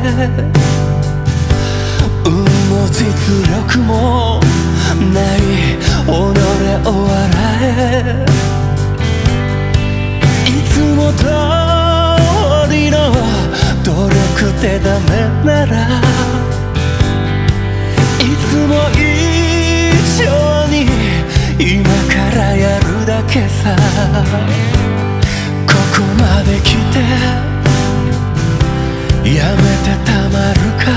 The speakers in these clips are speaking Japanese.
運も実力もない己を笑え、いつも通りの努力でダメならいつも以上に今からやるだけさ。ここまで来てやめてたまるか、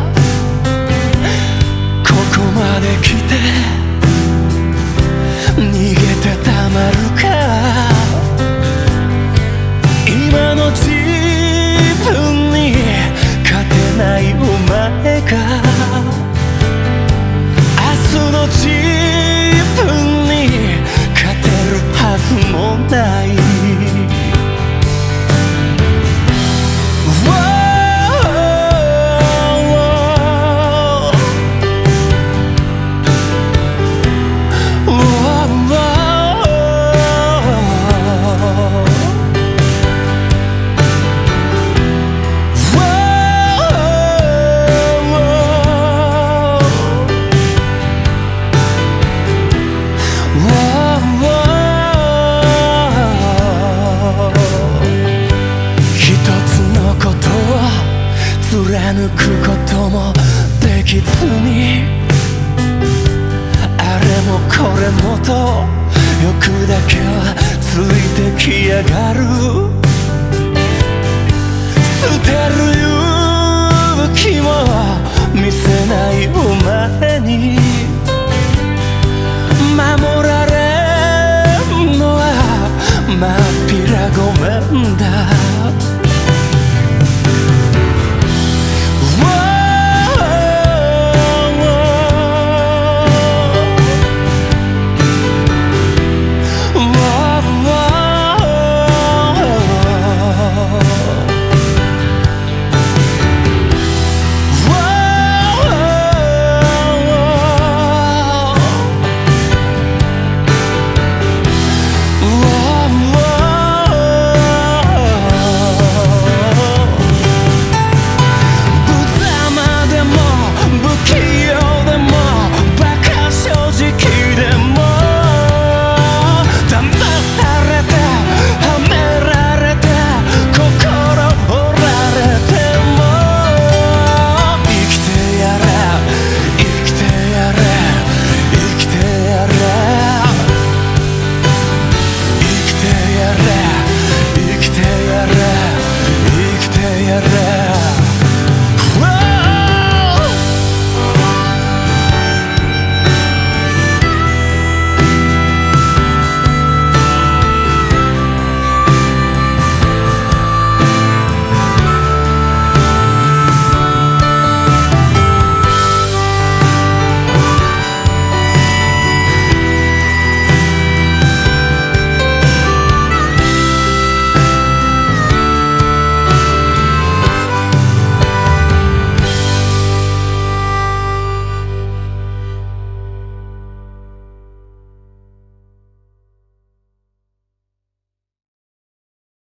ここまで来て逃げてたまるか。今の自分に勝てないお前が明日の自分に勝てるはずもない。貫くこともできずに、あれもこれもと欲だけはついてきやがる。捨てる勇気も見せないお前に守られんのはまっぴらごめんだ。生きてやれ